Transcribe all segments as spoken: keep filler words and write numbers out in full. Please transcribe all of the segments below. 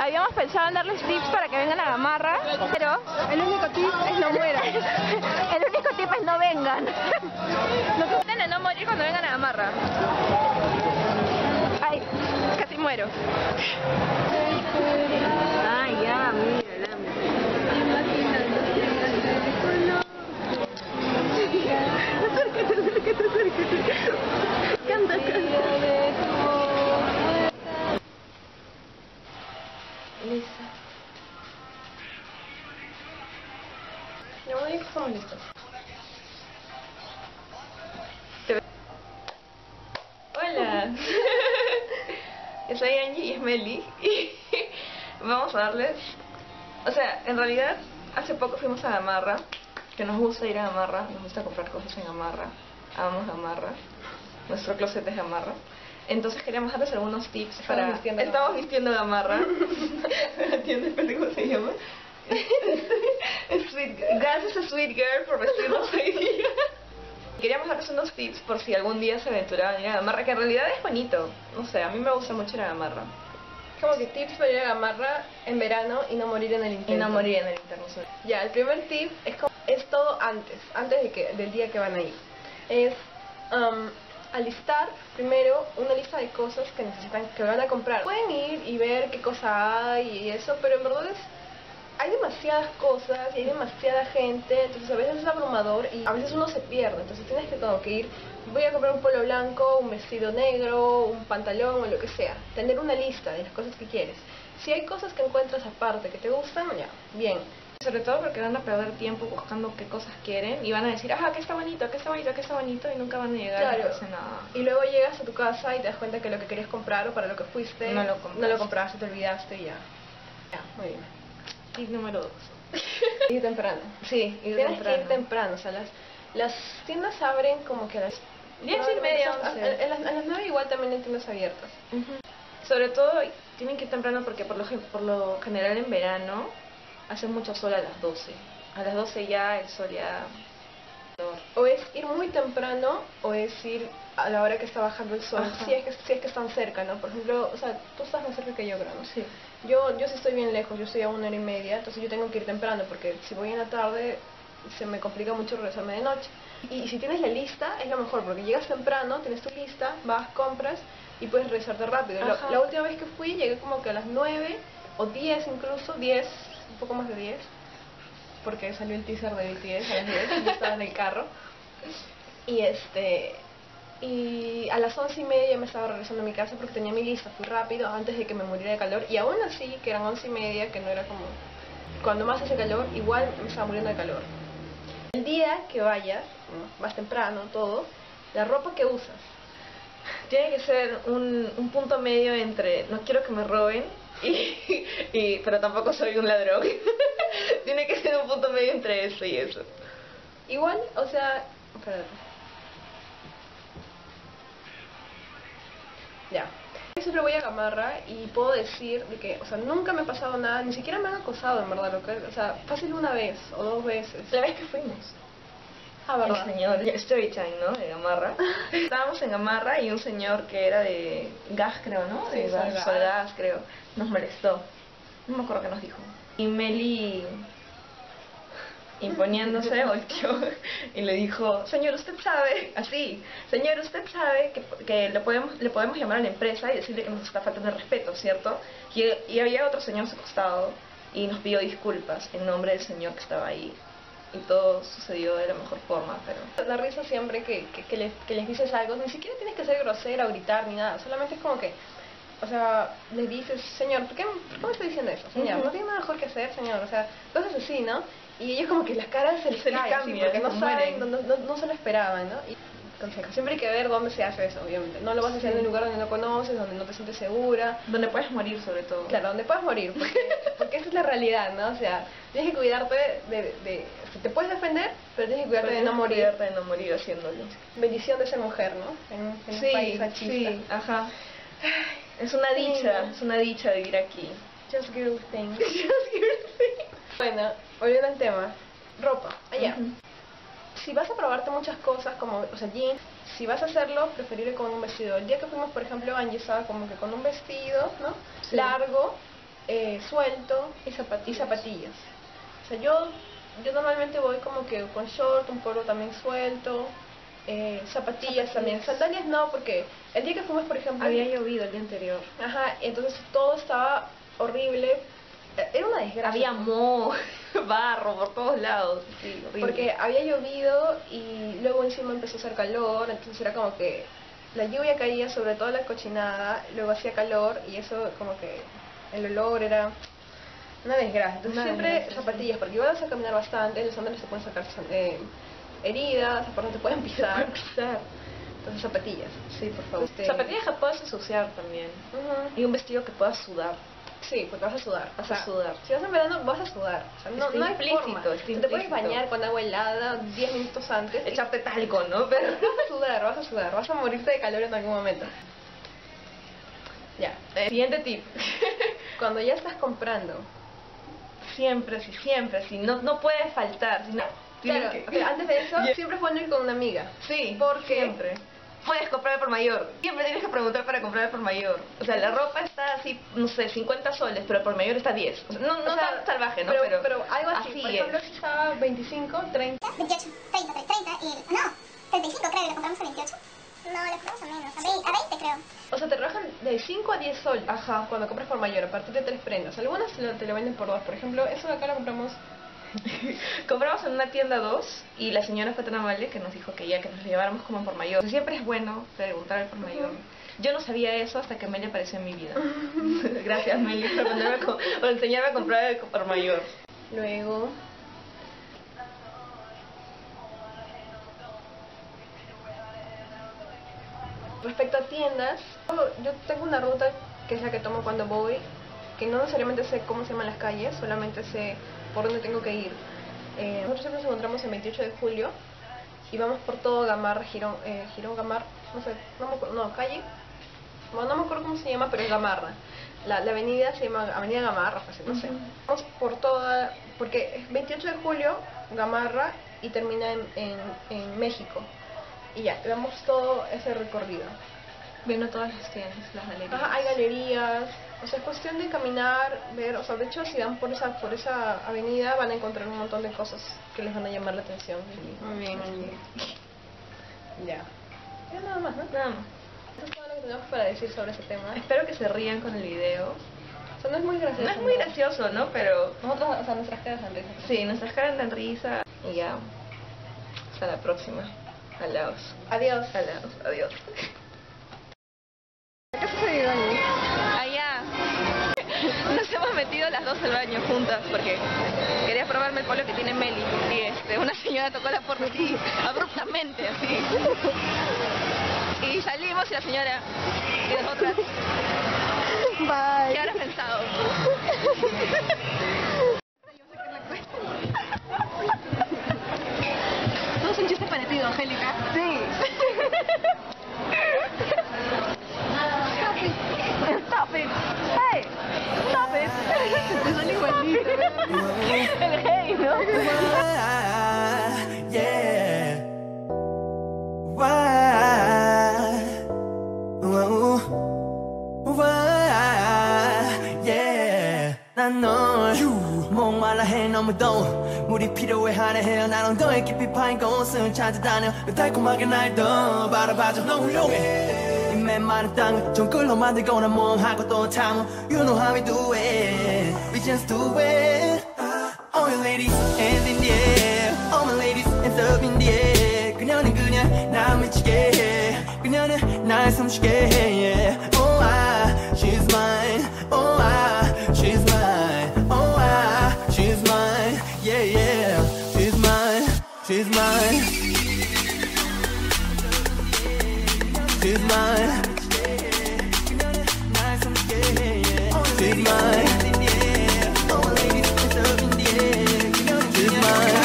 habíamos pensado en darles tips para que vengan a Gamarra, pero el único tip es no mueran. El único tip es no vengan. Lo que tienen es no morir cuando vengan a Gamarra. Ay, casi muero. Ay, ya, mira, acércate, acércate, acércate. Canta, canta. Lisa. Ya voy a que estamos listos. Hola. Yo soy Angie y es Meli y vamos a darles... O sea, en realidad hace poco fuimos a Gamarra, que nos gusta ir a Gamarra, nos gusta comprar cosas en Gamarra, amamos Gamarra, nuestro closet es Gamarra. Entonces queríamos darles algunos tips Estamos para... vistiendo Estamos vistiendo Gamarra. ¿Entiendes cómo se llama? Sweet... Gracias a Sweet Girl por vestirnos hoy día. Queríamos darles unos tips por si algún día se aventuraban a ir a Gamarra, que en realidad es bonito. No sé, a mí me gusta mucho ir a Gamarra. Como que tips para ir a Gamarra en verano y no morir en el intento. Y no morir en el interno. Ya, el primer tip es, como, es todo antes, antes de que, del día que van a ir. Es um, alistar primero una lista de cosas que necesitan, que van a comprar. Pueden ir y ver qué cosa hay y eso, pero en verdad es... Hay demasiadas cosas y hay demasiada gente, entonces a veces es abrumador y a veces uno se pierde, entonces tienes que como que ir, voy a comprar un polo blanco, un vestido negro, un pantalón o lo que sea, tener una lista de las cosas que quieres. Si hay cosas que encuentras aparte que te gustan, ya, bien. Sobre todo porque van a perder tiempo buscando qué cosas quieren y van a decir, ah, que está bonito, que está bonito, que está bonito y nunca van a llegar claro. a hacer nada. Y luego llegas a tu casa y te das cuenta que lo que querías comprar o para lo que fuiste, no lo compraste, no lo compraste, te olvidaste y ya. Ya, muy bien. Tip número dos. Ir temprano. Sí, ir Tienes temprano. que ir temprano, o sea, las, las tiendas abren como que a las diez y media, once. A las, a las nueve igual también hay tiendas abiertas. Uh-huh. Sobre todo tienen que ir temprano porque por lo, por lo general en verano hace mucho sol a las doce. A las doce ya el sol ya... O es ir muy temprano o es ir a la hora que está bajando el sol, si es, que, si es que están cerca, ¿no? Por ejemplo, o sea, tú estás más cerca que yo, creo, ¿no? Sí. Yo, yo sí estoy bien lejos, yo estoy a una hora y media, entonces yo tengo que ir temprano porque si voy en la tarde se me complica mucho regresarme de noche. Y, y si tienes la lista es lo mejor porque llegas temprano, tienes tu lista, vas, compras y puedes regresarte rápido. La, la última vez que fui llegué como que a las nueve o diez incluso, diez, un poco más de diez. Porque salió el teaser de B T S a las diez, yo estaba en el carro y este y a las once y media ya me estaba regresando a mi casa porque tenía mi lista, fui rápido antes de que me muriera de calor y aún así que eran once y media, que no era como cuando más hace calor, igual me estaba muriendo de calor. El día que vayas, más temprano, todo, la ropa que usas tiene que ser un, un punto medio entre no quiero que me roben y, y pero tampoco soy un ladrón. Tiene que ser un punto medio entre eso y eso. Igual, o sea, espérate. Ya. Yo siempre voy a Gamarra y puedo decir de que, o sea, nunca me ha pasado nada, ni siquiera me han acosado en verdad, lo que, o sea, fácil una vez o dos veces. La vez que fuimos. Ah, ¿verdad? El señor, story time, ¿no? De Gamarra. Estábamos en Gamarra y un señor que era de gas, creo, ¿no? Sí, de gas, gas. gas, creo. Nos molestó. No me acuerdo qué nos dijo. Y Meli, imponiéndose, volteó y le dijo, señor, usted sabe, así, señor, usted sabe que, que le, podemos, le podemos llamar a la empresa y decirle que nos está faltando el respeto, ¿cierto? Y, y había otro señor a su costado y nos pidió disculpas en nombre del señor que estaba ahí. Y todo sucedió de la mejor forma, pero... La risa siempre que, que, que, les, que les dices algo, ni siquiera tienes que ser grosera o gritar ni nada, solamente es como que, o sea, les dices, señor, ¿por qué, ¿por qué me está diciendo eso? Señor, no tiene nada mejor que hacer, señor, o sea, cosas así, ¿no? Y ellos como que las caras se les se caen, cambian, sí, porque no se saben, mueren. no, no, no se lo esperaban, ¿no? Y, consejo, siempre hay que ver dónde se hace eso, obviamente. No lo vas a hacer en un lugar donde no conoces, donde no te sientes segura. Donde puedes morir, sobre todo. Claro, donde puedes morir, porque, porque esa es la realidad, ¿no? O sea, tienes que cuidarte de... de, de te puedes defender, pero tienes que cuidarte pero de no morir. Cuidarte de no morir haciéndolo. Bendición de ser mujer, ¿no? En, en sí, un país machista. Sí, ajá. Es una dicha, sí. es una dicha vivir aquí. Just girl things. Just girl things. Bueno, volviendo al tema. Ropa, allá. Uh-huh. Si vas a probarte muchas cosas, como, o sea, jeans, si vas a hacerlo, preferible con un vestido. El día que fuimos, por ejemplo, Angie estaba como que con un vestido, ¿no? Sí. Largo, eh, suelto y, zapat y zapatillas. O sea, yo, yo normalmente voy como que con short, un polo también suelto, eh, zapatillas, zapatillas también. Sandalias no, porque el día que fuimos, por ejemplo... Había llovido el día anterior. Ajá, entonces todo estaba horrible. Era una desgracia. Había moho, barro por todos lados. Sí, horrible. Porque había llovido y luego encima empezó a hacer calor, entonces era como que la lluvia caía sobre toda la cochinada, luego hacía calor y eso como que el olor era una desgracia. Entonces Una siempre desgracia, zapatillas, porque vas a caminar bastante, los sandalias se pueden sacar eh, heridas, aparte te pueden pisar. pisar. Entonces zapatillas. Sí, por favor. Este... Zapatillas que puedas ensuciar también. Uh-huh. Y un vestido que puedas sudar. Sí, porque vas a sudar. Vas o sea, a sudar. Si vas en verano, vas a sudar. O sea, no, Está no hay implícito, forma. está Tú te puedes implícito. bañar con agua helada diez minutos antes. y Echarte talco, ¿no? Pero... vas a sudar, vas a sudar, vas a morirte de calor en algún momento. Ya. Eh, siguiente tip. Cuando ya estás comprando. Siempre, sí, siempre, sí. No, no puede faltar. Si no, Claro, que... pero antes de eso, Yeah. siempre es bueno ir con una amiga. Sí, porque siempre. Puedes comprar por mayor. Siempre tienes que preguntar para comprar por mayor. O sea, la ropa está así, no sé, cincuenta soles, pero por mayor está diez. O sea, no no o sea, tan salvaje, ¿no? Pero, Pero, pero algo así. así Por es. ejemplo, si estaba veinticinco, treinta. veintiocho, treinta, treinta y... No, treinta y cinco creo que lo compramos a veintiocho. No, lo compramos a menos, a veinte, a veinte creo. O sea, te rebajan de cinco a diez soles. Ajá. Cuando compras por mayor, a partir de tres prendas. Algunas lo- te lo venden por dos. Por ejemplo, eso de acá lo compramos. Compramos en una tienda dos y la señora fue tan amable que nos dijo que ya que nos lo lleváramos como por mayor. Entonces, siempre es bueno preguntar al por mayor. Yo no sabía eso hasta que Meli apareció en mi vida. Gracias, Meli, por, ponerme a co- por enseñarme a comprar el por mayor. Luego. Respecto a tiendas, yo- yo tengo una ruta que es la que tomo cuando voy, que no necesariamente sé cómo se llaman las calles, solamente sé por dónde tengo que ir. Eh, nosotros siempre nos encontramos en veintiocho de julio y vamos por todo Gamarra, Girón, eh, Girón Gamarra, no sé, no me acuerdo, no, calle, bueno, no me acuerdo cómo se llama, pero es Gamarra. La, la avenida se llama Avenida Gamarra, pues, no sé. Vamos por toda, porque es veintiocho de julio, Gamarra, y termina en, en, en México. Y ya, damos todo ese recorrido. Viendo todas las tiendas, las galerías. Ajá, hay galerías, o sea, es cuestión de caminar, ver, o sea, de hecho si van por esa, por esa avenida van a encontrar un montón de cosas que les van a llamar la atención. Muy bien, muy bien. Ya. Ya nada más, ¿no? Nada más. Eso es todo lo que tenemos para decir sobre ese tema. Espero que se rían con el video. O sea, no es muy gracioso. No es muy gracioso, ¿no? Pero Nosotros, o sea, nuestras caras dan risa. sí, nuestras caras dan risa. Y ya. Hasta la próxima. Alaos. Adiós. Alaos. Adiós. ¿Qué ha sucedido, Ani? Allá. Nos hemos metido las dos al baño juntas porque quería probarme el polo que tiene Meli. Y este, una señora tocó la puerta así, abruptamente, así. Y salimos y la señora y nosotras. Bye. ¿Qué habrás pensado? ¿Todo es un chiste parecido, Angélica? Sí. Stop it. Hey, stop it. Te sale igualito. El hey, ¿no? Yeah. Why? Whoa. Why? Yeah. 난 널 목말라 해 너무 더워 물이 필요해 하네 해 난 엉덩이 깊이 파인 곳을 찾아다녀 달콤하게 날 더 바라봐줘 너 훌륭해 이 맨마른 땅을 정글로 만들거나 멍하고 또 참어 You know how we do it We just do it All your ladies hands in the air All my ladies hands up in the air 그녀는 그냥 나 미치게 해 그녀는 날 숨쉬게 해 yeah. Oh ah, she's mine Oh ah, she's mine Oh ah, she's mine Yeah yeah, she's mine She's mine She's mine She's mine All my ladies hands up in the air She's mine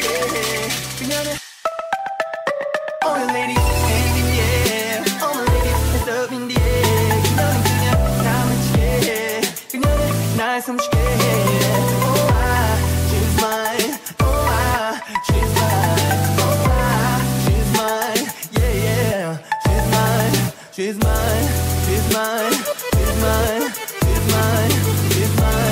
All the ladies hands in the air All my ladies hands up in the air 그녀는 그냥 나 미치게 해 그녀는 날 숨쉬게 해 Oh ah, she's mine Oh ah, she's mine Oh ah, she's mine Yeah yeah, she's mine She's mine, she's mine She's mine, she's mine She's mine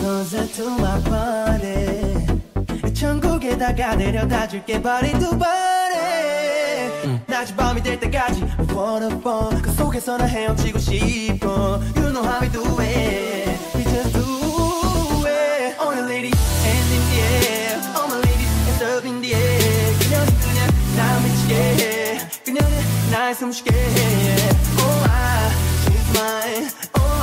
closer to my body 천국에다가 데려다 줄게 body to body 낮이 밤이 될 때까지 waterfall 그 속에서 나 헤엄치고 싶어 You know how we do it We just do it All the ladies hands in the air All my ladies hands up in the air 그녀는 그냥 나 미치게 해 그녀는 날 숨쉬게 해 Oh I, she's mine Oh